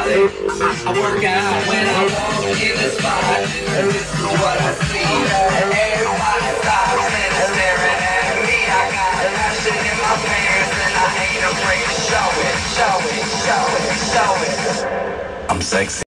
I work out when I walk in the spot. This is what I see. Everybody stops and is staring at me. I got passion in my pants and I ain't afraid to show it, show it, show it, show it. I'm sexy.